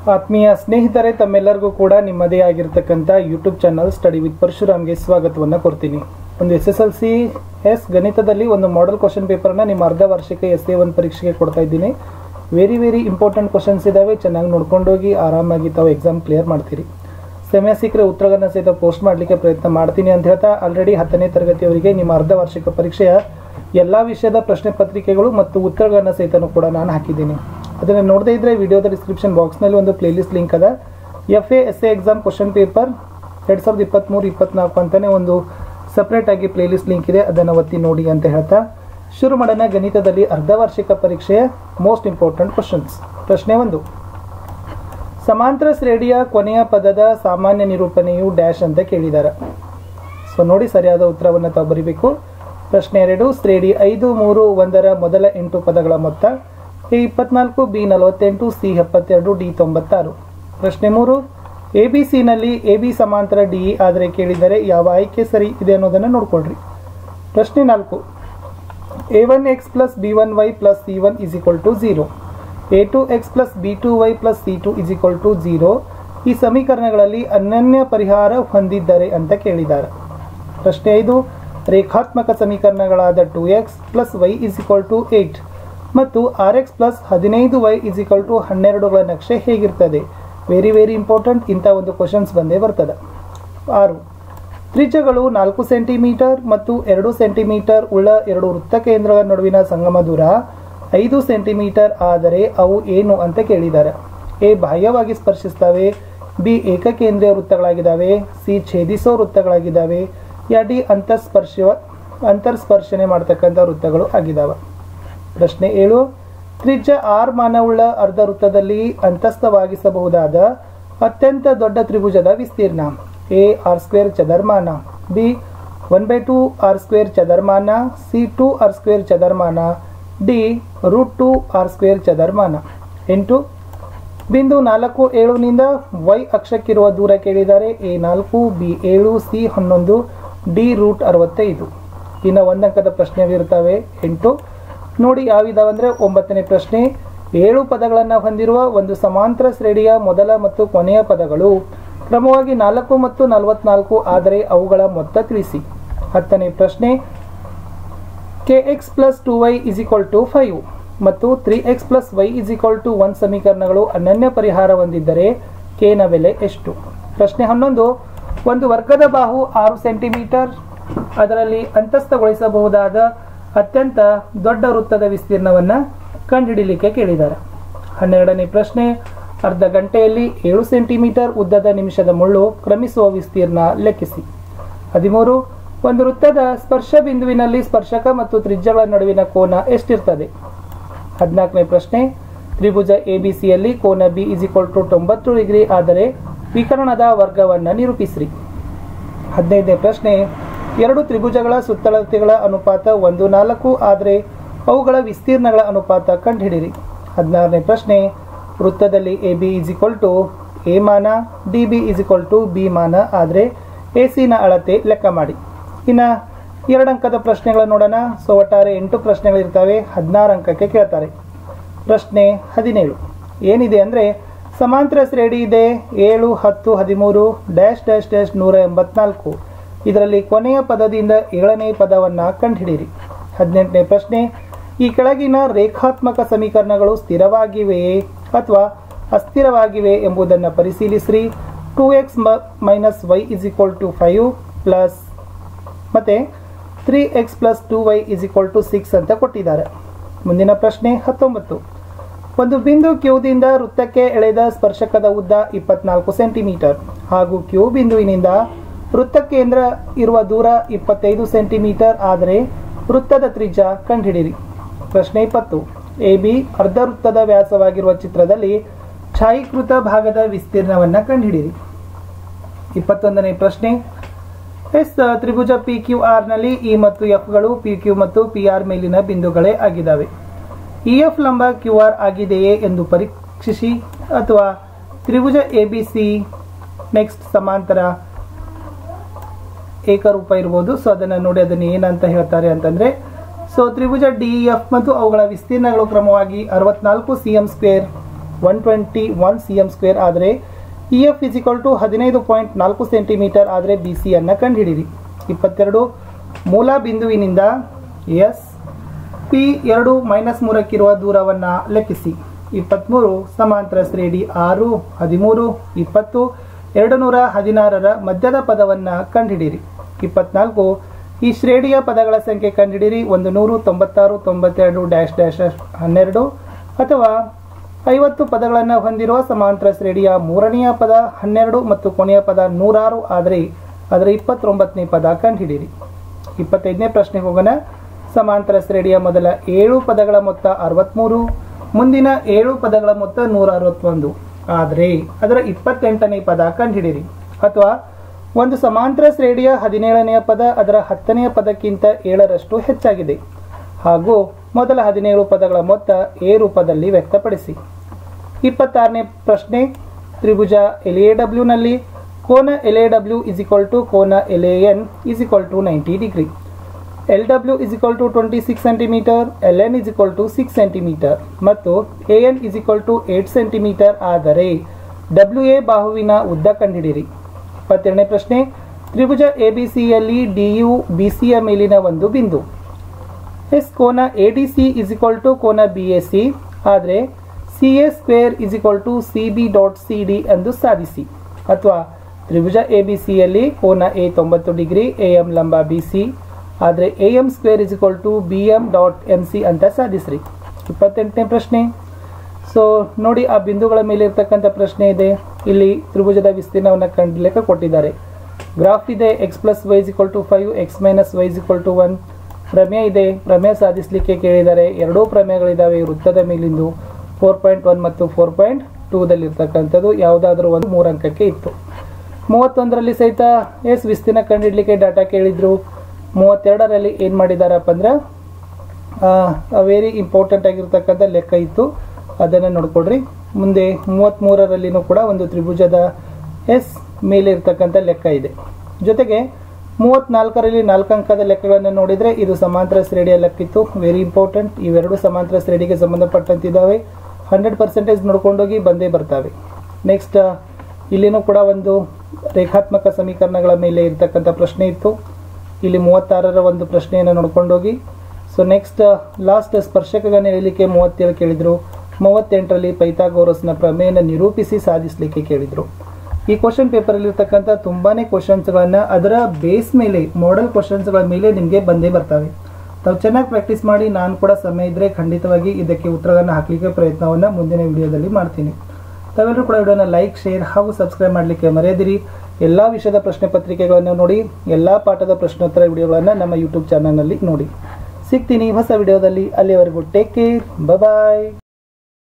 ಆತ್ಮೀಯ ಸ್ನೇಹಿತರೆ, ತಮ್ಮೆಲ್ಲರಿಗೂ ಕೂಡ ನಿಮ್ಮದೇ ಆಗಿರತಕ್ಕಂಥ ಯೂಟ್ಯೂಬ್ ಚಾನಲ್ ಸ್ಟಡಿ ವಿತ್ ಪರಶುರಾಮ್ಗೆ ಸ್ವಾಗತವನ್ನು ಕೊಡ್ತೀನಿ. ಒಂದು SSLC ಗಣಿತದಲ್ಲಿ ಒಂದು ಮಾಡೆಲ್ ಕ್ವಶನ್ ಪೇಪರ್ನ ನಿಮ್ಮ ಅರ್ಧ ವಾರ್ಷಿಕ SA1 ಪರೀಕ್ಷೆಗೆ ಕೊಡ್ತಾ ಇದ್ದೀನಿ. ವೆರಿ ಇಂಪಾರ್ಟೆಂಟ್ ಕ್ವಶನ್ಸ್ ಇದಾವೆ. ಚೆನ್ನಾಗಿ ನೋಡ್ಕೊಂಡೋಗಿ ಆರಾಮಾಗಿ ತಾವು ಎಕ್ಸಾಮ್ ಕ್ಲಿಯರ್ ಮಾಡ್ತೀರಿ. ಸಮಯ ಸಿಕ್ಕರೆ ಉತ್ತರಗಳನ್ನ ಸಹಿತ ಪೋಸ್ಟ್ ಮಾಡಲಿಕ್ಕೆ ಪ್ರಯತ್ನ ಮಾಡ್ತೀನಿ ಅಂತ ಹೇಳ್ತಾ, ಆಲ್ರೆಡಿ 10ನೇ ತರಗತಿಯವರಿಗೆ ನಿಮ್ಮ ಅರ್ಧ ವಾರ್ಷಿಕ ಪರೀಕ್ಷೆಯ ಎಲ್ಲ ವಿಷಯದ ಪ್ರಶ್ನೆ ಪತ್ರಿಕೆಗಳು ಮತ್ತು ಉತ್ತರಗಳನ್ನ ಸಹಿತ ಕೂಡ ನಾನು ಹಾಕಿದ್ದೀನಿ. ಅದನ್ನು ನೋಡದೇ ಇದ್ರೆ ವಿಡಿಯೋದ ಡಿಸ್ಕ್ರಿಪ್ಷನ್ ಬಾಕ್ಸ್ನಲ್ಲಿ ಒಂದು ಪ್ಲೇಲಿಸ್ಟ್ ಲಿಂಕ್ ಅದ. FA SA exam question paper 2023-24 ಅಂತಾನೆ ಒಂದು ಸಪ್ರೇಟ್ ಆಗಿ ಪ್ಲೇಲಿಸ್ಟ್ ಲಿಂಕ್ ಇದೆ, ಅದನ್ನು ಒತ್ತಿ ನೋಡಿ ಅಂತ ಹೇಳ್ತಾ ಶುರು ಮಾಡೋಣ. ಗಣಿತದಲ್ಲಿ ಅರ್ಧ ವಾರ್ಷಿಕ ಪರೀಕ್ಷೆಯ ಮೋಸ್ಟ್ ಇಂಪಾರ್ಟೆಂಟ್ ಕ್ವಶನ್ಸ್. ಪ್ರಶ್ನೆ 1, ಸಮಾಂತರ ಶ್ರೇಣಿಯ ಕೊನೆಯ ಪದದ ಸಾಮಾನ್ಯ ನಿರೂಪಣೆಯು ಡ್ಯಾಶ್ ಅಂತ ಕೇಳಿದ್ದಾರೆ. ಸೊ ನೋಡಿ, ಸರಿಯಾದ ಉತ್ತರವನ್ನು ತಾವು ಬರೀಬೇಕು. ಪ್ರಶ್ನೆ 2, ಶ್ರೇಣಿ 5, 3, 1ರ ಮೊದಲ 8 ಪದಗಳ ಮೊತ್ತ A24, B48, C72, D96. ಪ್ರಶ್ನೆ 3, ABC ನಲ್ಲಿ AB ಸಮಾಂತರ DE ಆದರೆ ಕೇಳಿದರೆ ಯಾವ ಆಯ್ಕೆ ಸರಿ ಇದೆ ಅನ್ನೋದನ್ನು ನೋಡ್ಕೊಳ್ರಿ. ಪ್ರಶ್ನೆ 4, A1x plus B1y plus C1 is equal to 0. A2x plus B2y plus C2 is equal to 0. ಈ ಸಮೀಕರಣಗಳಲ್ಲಿ ಅನನ್ಯ ಪರಿಹಾರ ಹೊಂದಿದ್ದಾರೆ ಅಂತ ಕೇಳಿದ್ದಾರೆ. ಪ್ರಶ್ನೆ 5, ರೇಖಾತ್ಮಕ ಸಮೀಕರಣಗಳಾದ 2x plus y is equal to 8 ಮತ್ತು rx plus 15y is equal to 12ಗಳ ನಕ್ಷೆ ಹೇಗಿರ್ತದೆ? Very important. ಇಂಥ ಒಂದು ಕ್ವಶನ್ಸ್ ಬಂದೇ ಬರ್ತದೆ. 6, ತ್ರಿಜ್ಯಗಳು 4 ಸೆಂಟಿಮೀಟರ್ ಮತ್ತು 2 ಸೆಂಟಿಮೀಟರ್ ಉಳ್ಳ ಎರಡು ವೃತ್ತ ಕೇಂದ್ರಗಳ ನಡುವಿನ ಸಂಗಮ ದೂರ 5 ಸೆಂಟಿಮೀಟರ್ ಆದರೆ ಅವು ಏನು ಅಂತ ಕೇಳಿದ್ದಾರೆ. A ಬಾಹ್ಯವಾಗಿ ಸ್ಪರ್ಶಿಸ್ತವೆ, B ಏಕಕೇಂದ್ರೀಯ ವೃತ್ತಗಳಾಗಿದ್ದಾವೆ, C ಛೇದಿಸೋ ವೃತ್ತಗಳಾಗಿದ್ದಾವೆ, या D ಅಂತರ್ಸ್ಪರ್ಶನೆ ಮಾಡ್ತಕ್ಕಂಥ ವೃತ್ತಗಳು ಆಗಿದ್ದಾವೆ. ಪ್ರಶ್ನೆ 7, ತ್ರಿಜ್ಯ r ಮಾನವುಳ್ಳ ಅರ್ಧ ವೃತ್ತದಲ್ಲಿ ಅಂತಸ್ಥವಾಗಿಸಬಹುದಾದ ಅತ್ಯಂತ ದೊಡ್ಡ ತ್ರಿಭುಜದ ವಿಸ್ತೀರ್ಣ A r² ಚದರ್ಮಾನ, B 1/2 r² ಚದರ್ಮಾನ, C 2r² ಚದರ್ಮಾನ, D √2 r² ಚದರ್ಮಾನ. 8, ಬಿಂದು 4, 7 ನಿಂದ y ಅಕ್ಷಕ್ಕಿರುವ ದೂರ ಕೇಳಿದ್ದಾರೆ. A4, B7, C11, D √65. ಇನ್ನು ಒಂದಂಕದ ಪ್ರಶ್ನೆಗಳಿರ್ತವೆ 8. ನೋಡಿ ಯಾವಿದಾವಂದ್ರೆ 9ನೇ ಪ್ರಶ್ನೆ, 7 ಪದಗಳನ್ನು ಹೊಂದಿರುವ ಒಂದು ಸಮಾಂತರ ಶ್ರೇಣಿಯ ಮೊದಲ ಮತ್ತು ಕೊನೆಯ ಪದಗಳು ಕ್ರಮವಾಗಿ 4 ಮತ್ತು 44 ಆದರೆ ಅವುಗಳ ಮೊತ್ತ ತಿಳಿಸಿ. 10ನೇ ಪ್ರಶ್ನೆ, kx plus 2y is equal to 5 ಮತ್ತು 3x plus y is equal to 1 ಸಮೀಕರಣಗಳು ಅನನ್ಯ ಪರಿಹಾರ ಹೊಂದಿದ್ದರೆ k ನ ಬೆಲೆ ಎಷ್ಟು? ಪ್ರಶ್ನೆ 11, ಒಂದು ವರ್ಗದ ಬಾಹು 6 ಸೆಂಟಿಮೀಟರ್, ಅದರಲ್ಲಿ ಅಂತಸ್ಥಗೊಳಿಸಬಹುದಾದ ಅತ್ಯಂತ ದೊಡ್ಡ ವೃತ್ತದ ವಿಸ್ತೀರ್ಣವನ್ನು ಕಂಡುಹಿಡಿಯಲಿಕ್ಕೆ ಕೇಳಿದ್ದಾರೆ. 12ನೇ ಪ್ರಶ್ನೆ, ಅರ್ಧ ಗಂಟೆಯಲ್ಲಿ 7 ಸೆಂಟಿಮೀಟರ್ ಉದ್ದದ ನಿಮಿಷದ ಮುಳ್ಳು ಕ್ರಮಿಸುವ ವಿಸ್ತೀರ್ಣ ಲೆಕ್ಕಿಸಿ. 13, ಒಂದು ವೃತ್ತದ ಸ್ಪರ್ಶ ಬಿಂದುವಿನಲ್ಲಿ ಸ್ಪರ್ಶಕ ಮತ್ತು ತ್ರಿಜ್ಯಗಳ ನಡುವಿನ ಕೋನ ಎಷ್ಟಿರ್ತದೆ? 14ನೇ ಪ್ರಶ್ನೆ, ತ್ರಿಭುಜ ABCಯಲ್ಲಿ ಕೋನ B is equal to 90 degree ಆದರೆ ವಿಕರ್ಣದ ವರ್ಗವನ್ನು ನಿರೂಪಿಸಿರಿ. 15ನೇ ಪ್ರಶ್ನೆ, ಎರಡು ತ್ರಿಭುಜಗಳ ಸುತ್ತಳತೆಗಳ ಅನುಪಾತ 1:4 ಆದರೆ ಅವುಗಳ ವಿಸ್ತೀರ್ಣಗಳ ಅನುಪಾತ ಕಂಡುಹಿಡಿಯಿರಿ. 16ನೇ ಪ್ರಶ್ನೆ, ವೃತ್ತದಲ್ಲಿ AB is equal to A ಮಾನ, DB is equal to B ಮಾನ ಆದರೆ AC ನ ಅಳತೆ ಲೆಕ್ಕ ಮಾಡಿ. ಇನ್ನು 2 ಅಂಕದ ಪ್ರಶ್ನೆಗಳನ್ನು ನೋಡೋಣ. ಸೊ ಒಟ್ಟಾರೆ 8 ಪ್ರಶ್ನೆಗಳಿರ್ತವೆ, 16 ಅಂಕಕ್ಕೆ ಕೇಳ್ತಾರೆ. ಪ್ರಶ್ನೆ 17 ಏನಿದೆ ಅಂದರೆ, ಸಮಾಂತರ ಶ್ರೇಣಿ ಇದೆ 7, 10, 13 -184. ಇದರಲ್ಲಿ ಕೊನೆಯ ಪದದಿಂದ 7ನೇ ಪದವನ್ನು ಕಂಡುಹಿಡಿಯಿರಿ. 18ನೇ ಪ್ರಶ್ನೆ, ಈ ಕೆಳಗಿನ ರೇಖಾತ್ಮಕ ಸಮೀಕರಣಗಳು ಸ್ಥಿರವಾಗಿವೆಯೇ ಅಥವಾ ಅಸ್ಥಿರವಾಗಿವೆ ಎಂಬುದನ್ನು ಪರಿಶೀಲಿಸಿರಿ. 2x - y is equal to 5 plus ಮತ್ತೆ 3x plus 2y is equal to 6 ಅಂತ ಕೊಟ್ಟಿದ್ದಾರೆ. ಮುಂದಿನ ಪ್ರಶ್ನೆ 19, ಒಂದು ಬಿಂದು ಕ್ಯೂದಿಂದ ವೃತ್ತಕ್ಕೆ ಎಳೆದ ಸ್ಪರ್ಶಕದ ಉದ್ದ 24 ಸೆಂಟಿಮೀಟರ್ ಹಾಗೂ ಕ್ಯೂ ಬಿಂದುವಿನಿಂದ ವೃತ್ತ ಕೇಂದ್ರ ಇರುವ ದೂರ 25 ಸೆಂಟಿಮೀಟರ್ ಆದರೆ ವೃತ್ತದ ತ್ರಿಜ್ಯ ಕಂಡುಹಿಡಿಯಿರಿ. ಪ್ರಶ್ನೆ 20, AB ಅರ್ಧ ವೃತ್ತದ ವ್ಯಾಸವಾಗಿರುವ ಚಿತ್ರದಲ್ಲಿ ಛಾಯೀಕೃತ ಭಾಗದ ವಿಸ್ತೀರ್ಣವನ್ನು ಕಂಡುಹಿಡಿಯಿರಿ. 21ನೇ ಪ್ರಶ್ನೆ, ತ್ರಿಭುಜ PQR ನಲ್ಲಿ E ಮತ್ತು F ಗಳು PQ ಮತ್ತು PR ಮೇಲಿನ ಬಿಂದುಗಳೇ ಆಗಿದ್ದಾವೆ. EF ಲಂಬ QR ಆಗಿದೆಯೇ ಎಂದು ಪರೀಕ್ಷಿಸಿ ಅಥವಾ ತ್ರಿಭುಜ ABC ನೆಕ್ಸ್ಟ್ ಸಮಾಂತರ ಏಕರೂಪ ಇರ್ಬೋದು. ಸೊ ಅದನ್ನು ನೋಡಿ ಅದನ್ನು ಏನಂತ ಹೇಳ್ತಾರೆ ಅಂತಂದರೆ, ಸೊ ತ್ರಿಭುಜ DEF ಮತ್ತು ಅವುಗಳ ವಿಸ್ತೀರ್ಣಗಳು ಕ್ರಮವಾಗಿ 64 cm², 121 cm² ಆದರೆ EF = 15.4 ಸೆಂಟಿಮೀಟರ್ ಆದರೆ BC ಅನ್ನು ಕಂಡುಹಿಡಿಯಿರಿ. 22 ಮೂಲ ಬಿಂದುವಿನಿಂದ S P2 -3 ದೂರವನ್ನು ಲೆಕ್ಕಿಸಿ. 23 ಸಮಾಂತರ ಶ್ರೇಣಿ 6, 13, 20, 216ರ ಮಧ್ಯದ ಪದವನ್ನು ಕಂಡುಹಿಡಿಯಿರಿ. 24 ಈ ಶ್ರೇಣಿಯ ಪದಗಳ ಸಂಖ್ಯೆ ಕಂಡುಹಿಡಿಯಿರಿ. 100, 96, 92 -12 ಅಥವಾ 50 ಪದಗಳನ್ನು ಹೊಂದಿರುವ ಸಮಾಂತರ ಶ್ರೇಣಿಯ ಮೂರನೆಯ ಪದ 12 ಮತ್ತು ಕೊನೆಯ ಪದ 106 ಆದರೆ ಅದರ 29ನೇ ಪದ ಕಂಡುಹಿಡಿಯಿರಿ. 25ನೇ ಪ್ರಶ್ನೆಗೆ ಹೋಗೋಣ. ಸಮಾಂತರ ಶ್ರೇಣಿಯ ಮೊದಲ 7 ಪದಗಳ ಮೊತ್ತ 63, ಮುಂದಿನ 7 ಪದಗಳ ಮೊತ್ತ 161 ಆದರೆ ಅದರ 28ನೇ ಪದ ಕಂಡುಹಿಡಿಯಿರಿ. ಅಥವಾ ಒಂದು ಸಮಾಂತರ ಶ್ರೇಣಿಯ 17ನೇ ಪದ ಅದರ 10ನೇ ಪದಕ್ಕಿಂತ 7ರಷ್ಟು ಹೆಚ್ಚಾಗಿದೆ ಹಾಗೂ ಮೊದಲ 17 ಪದಗಳ ಮೊತ್ತ ಎ ರೂಪದಲ್ಲಿ ವ್ಯಕ್ತಪಡಿಸಿ. 26ನೇ ಪ್ರಶ್ನೆ. ತ್ರಿಭುಜ LAW ನಲ್ಲಿ ಕೋನ LAW = ಕೋನ LAN = 90 degree. LW = 26 centimetre, LN = 6 centimetre ಮತ್ತು AN = 8 ಸೆಂಟಿಮೀಟರ್ ಆದರೆ WA ಬಾಹುವಿನ ಉದ್ದ ಕಂಡುಹಿಡಿಯಿರಿ. 22ನೇ ಪ್ರಶ್ನೆ. ತ್ರಿಭುಜ ABCಯಲ್ಲಿ DU BCಯ ಮೇಲಿನ ಒಂದು ಬಿಂದು. ಎಸ್ ಕೋನ ADC = ಕೋನ BAC ಆದರೆ CA² = CB.CD ಎಂದು ಸಾಧಿಸಿ. ಅಥವಾ ತ್ರಿಭುಜ ABCಯಲ್ಲಿ ಕೋನ A 90 ಡಿಗ್ರಿ, AM ಲಂಬ BC ಆದರೆ AM² = BM.MC ಅಂತ ಸಾಧಿಸ್ರಿ. 28ನೇ ಪ್ರಶ್ನೆ. ಸೊ ನೋಡಿ, ಆ ಬಿಂದುಗಳ ಮೇಲೆ ಇರ್ತಕ್ಕಂಥ ಪ್ರಶ್ನೆ ಇದೆ. ಇಲ್ಲಿ ತ್ರಿಭುಜದ ವಿಸ್ತೀರ್ಣವನ್ನು ಕಂಡುಹಿಡಿಯಲಿಕ್ಕೆ ಕೊಟ್ಟಿದ್ದಾರೆ. ಗ್ರಾಫ್ ಇದೆ. x + y = 5, x - y = 1. ಪ್ರಮೇಯ ಇದೆ. ಪ್ರಮೇಯ ಸಾಧಿಸಲಿಕ್ಕೆ ಕೇಳಿದ್ದಾರೆ. ಎರಡೂ ಪ್ರಮೇಯಗಳಿದ್ದಾವೆ. ವೃತ್ತದ ಮೇಲಿಂದು 4.1 ಮತ್ತು 4.2 ದಲ್ಲಿರ್ತಕ್ಕಂಥದ್ದು ಯಾವುದಾದ್ರೂ ಒಂದು 3 ಅಂಕಕ್ಕೆ ಇತ್ತು. 31ರಲ್ಲಿ ಸಹಿತ ವಿಸ್ತೀರ್ಣ ಕಂಡುಹಿಡಲಿಕ್ಕೆ ಡಾಟಾ ಕೇಳಿದ್ರು. 32ರಲ್ಲಿ ಏನು ಮಾಡಿದಾರಪ್ಪ ಅಂದ್ರೆ ವೆರಿ ಇಂಪಾರ್ಟೆಂಟ್ ಆಗಿರ್ತಕ್ಕಂಥ ಲೆಕ್ಕ ಇತ್ತು, ಅದನ್ನು ನೋಡ್ಕೊಡ್ರಿ. ಮುಂದೆ 33ರಲ್ಲಿನೂ ಕೂಡ ಒಂದು ತ್ರಿಭುಜದ ಎಸ್ ಮೇಲೆ ಇರ್ತಕ್ಕಂಥ ಲೆಕ್ಕ ಇದೆ. ಜೊತೆಗೆ 34ರಲ್ಲಿ 4 ಅಂಕದ ಲೆಕ್ಕಗಳನ್ನು ನೋಡಿದರೆ ಇದು ಸಮಾಂತರ ಶ್ರೇಣಿಯ ಲೆಕ್ಕಿತ್ತು. Very important. ಇವೆರಡು ಸಮಾಂತರ ಶ್ರೇಣಿಗೆ ಸಂಬಂಧಪಟ್ಟಂತಿದ್ದಾವೆ. 100% ನೋಡ್ಕೊಂಡೋಗಿ ಬಂದೇ ಬರ್ತವೆ. ನೆಕ್ಸ್ಟ್ ಇಲ್ಲಿನೂ ಕೂಡ ಒಂದು ರೇಖಾತ್ಮಕ ಸಮೀಕರಣಗಳ ಮೇಲೆ ಇರ್ತಕ್ಕಂಥ ಪ್ರಶ್ನೆ ಇತ್ತು. ಇಲ್ಲಿ 36ರ ಒಂದು ಪ್ರಶ್ನೆಯನ್ನು ನೋಡ್ಕೊಂಡೋಗಿ. ಸೊ ನೆಕ್ಸ್ಟ್ ಲಾಸ್ಟ್ ಸ್ಪರ್ಶಕಗಳನ್ನು ಎಳೆಯಲಿಕ್ಕೆ 37 ಕೇಳಿದ್ರು. 38ರಲ್ಲಿ ಪೈಥಾಗೋರಸ್ನ ಪ್ರಮೇಯನ ನಿರೂಪಿಸಿ ಸಾಧಿಸಲಿಕ್ಕೆ ಕೇಳಿದ್ರು. ಈ ಕ್ವಶನ್ ಪೇಪರಲ್ಲಿ ಇರ್ತಕ್ಕಂಥ ತುಂಬಾನೇ ಕ್ವಶನ್ಸ್ಗಳನ್ನು ಅದರ ಬೇಸ್ ಮೇಲೆ, ಮಾಡೆಲ್ ಕ್ವಶನ್ಸ್ಗಳ ಮೇಲೆ ನಿಮಗೆ ಬಂದೇ ಬರ್ತವೆ. ತಾವು ಚೆನ್ನಾಗಿ ಪ್ರಾಕ್ಟೀಸ್ ಮಾಡಿ. ನಾನು ಕೂಡ ಸಮಯ ಇದ್ದರೆ ಖಂಡಿತವಾಗಿ ಇದಕ್ಕೆ ಉತ್ತರಗಳನ್ನು ಹಾಕಲಿಕ್ಕೆ ಪ್ರಯತ್ನವನ್ನು ಮುಂದಿನ ವಿಡಿಯೋದಲ್ಲಿ ಮಾಡ್ತೀನಿ. ತಾವೆಲ್ಲರೂ ಕೂಡ ವಿಡಿಯೋನ ಲೈಕ್, ಶೇರ್ ಹಾಗೂ ಸಬ್ಸ್ಕ್ರೈಬ್ ಮಾಡಲಿಕ್ಕೆ ಮರೆಯದಿರಿ. ಎಲ್ಲ ವಿಷಯದ ಪ್ರಶ್ನೆ ಪತ್ರಿಕೆಗಳನ್ನು ನೋಡಿ, ಎಲ್ಲ ಪಾಠದ ಪ್ರಶ್ನೋತ್ತರ ವಿಡಿಯೋಗಳನ್ನು ನಮ್ಮ ಯೂಟ್ಯೂಬ್ ಚಾನಲ್ನಲ್ಲಿ ನೋಡಿ. ಸಿಗ್ತೀನಿ ಹೊಸ ವಿಡಿಯೋದಲ್ಲಿ. ಅಲ್ಲಿವರೆಗೂ ಟೇಕ್ ಕೇರ್. ಬಾಯ್.